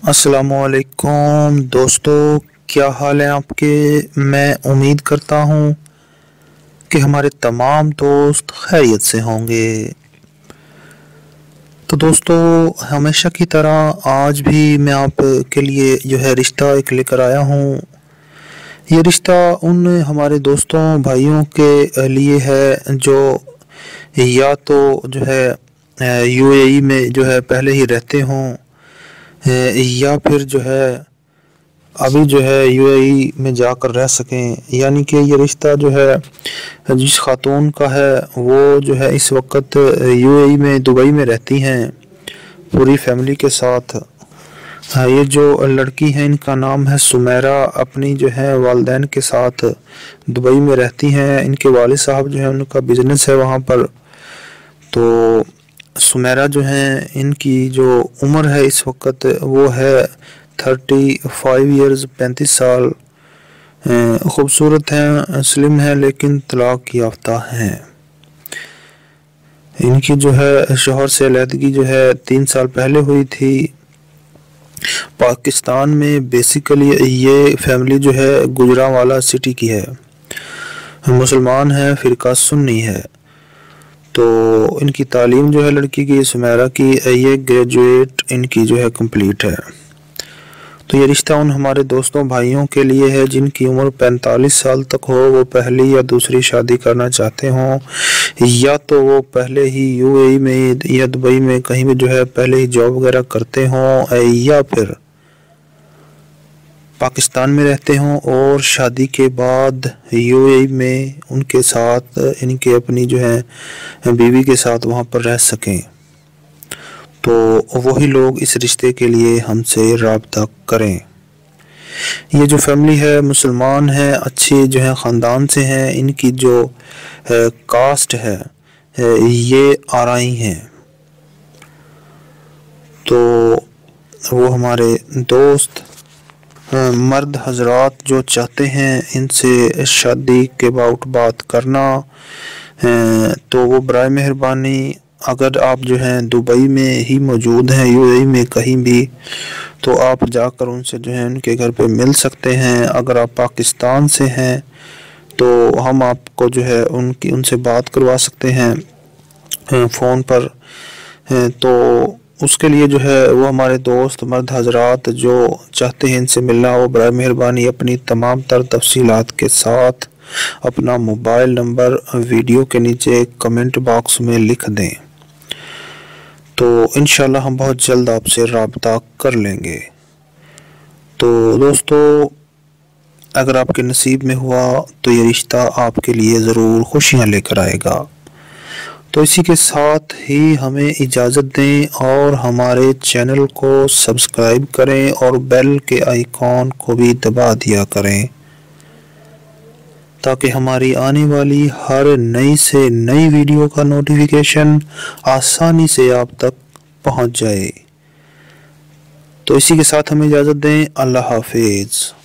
السلام علیکم دوستو، کیا حال ہے آپ کے؟ میں امید کرتا ہوں کہ ہمارے تمام دوست خیریت سے ہوں گے۔ تو دوستو، ہمیشہ کی طرح آج بھی میں آپ کے لیے رشتہ ایک لے کر آیا ہوں۔ یہ رشتہ ان ہمارے دوستوں بھائیوں کے لیے ہے جو یا تو یو اے ای میں پہلے ہی رہتے ہوں، یا پھر ابھی یو اے ای میں جا کر رہ سکیں۔ یعنی کہ یہ رشتہ جس خاتون کا ہے وہ اس وقت یو اے ای میں دبئی میں رہتی ہیں پوری فیملی کے ساتھ۔ یہ جو لڑکی ہیں ان کا نام ہے سمیرہ، اپنی والدین کے ساتھ دبئی میں رہتی ہیں۔ ان کے والد صاحب ان کا بزنس ہے وہاں پر۔ تو سمیرہ ان کی جو عمر ہے اس وقت وہ ہے 35 ایئرز، 35 سال۔ خوبصورت ہیں، سلم ہیں، لیکن طلاق یافتہ ہیں۔ ان کی شوہر سے علیحدگی 3 سال پہلے ہوئی تھی۔ پاکستان میں بیسیکلی یہ فیملی گجرانوالہ سٹی کی ہے، مسلمان ہے، فرقہ سنی ہے۔ تو ان کی تعلیم لڑکی کی سمیرہ کی یہ گریجویٹ ان کی کمپلیٹ ہے۔ تو یہ رشتہ ان ہمارے دوستوں بھائیوں کے لیے ہے جن کی عمر 45 سال تک ہو، وہ پہلی یا دوسری شادی کرنا چاہتے ہوں، یا تو وہ پہلے ہی یو اے ای میں یا دبئی میں کہیں بھی پہلے ہی جاب وغیرہ کرتے ہوں، یا پھر پاکستان میں رہتے ہوں اور شادی کے بعد یو اے ای میں ان کے ساتھ ان کے اپنی بیوی کے ساتھ وہاں پر رہ سکیں۔ تو وہی لوگ اس رشتے کے لیے ہم سے رابطہ کریں۔ یہ جو فیملی ہے مسلمان ہے، اچھے خاندان سے ہیں۔ ان کی جو کاسٹ ہے یہ آرائی ہیں۔ تو وہ ہمارے دوست مرد حضرات جو چاہتے ہیں ان سے شادی کے باؤٹ بات کرنا، تو وہ برائے مہربانی اگر آپ دبئی میں ہی موجود ہیں، یو اے ای میں کہیں بھی، تو آپ جا کر ان سے ان کے گھر پہ مل سکتے ہیں۔ اگر آپ پاکستان سے ہیں تو ہم آپ کو ان سے بات کروا سکتے ہیں فون پر۔ تو اس کے لیے وہ ہمارے دوست مرد حضرات جو چاہتے ہیں ان سے ملنا، وہ برائے مہربانی اپنی تمام تر تفصیلات کے ساتھ اپنا موبائل نمبر ویڈیو کے نیچے کمنٹ باکس میں لکھ دیں، تو انشاءاللہ ہم بہت جلد آپ سے رابطہ کر لیں گے۔ تو دوستو، اگر آپ کے نصیب میں ہوا تو یہ رشتہ آپ کے لیے ضرور خوشیاں لے کر آئے گا۔ تو اسی کے ساتھ ہی ہمیں اجازت دیں اور ہمارے چینل کو سبسکرائب کریں اور بیل کے آئیکن کو بھی دبا دیا کریں، تاکہ ہماری آنے والی ہر نئی سے نئی ویڈیو کا نوٹیفیکیشن آسانی سے آپ تک پہنچ جائے۔ تو اسی کے ساتھ ہمیں اجازت دیں۔ اللہ حافظ۔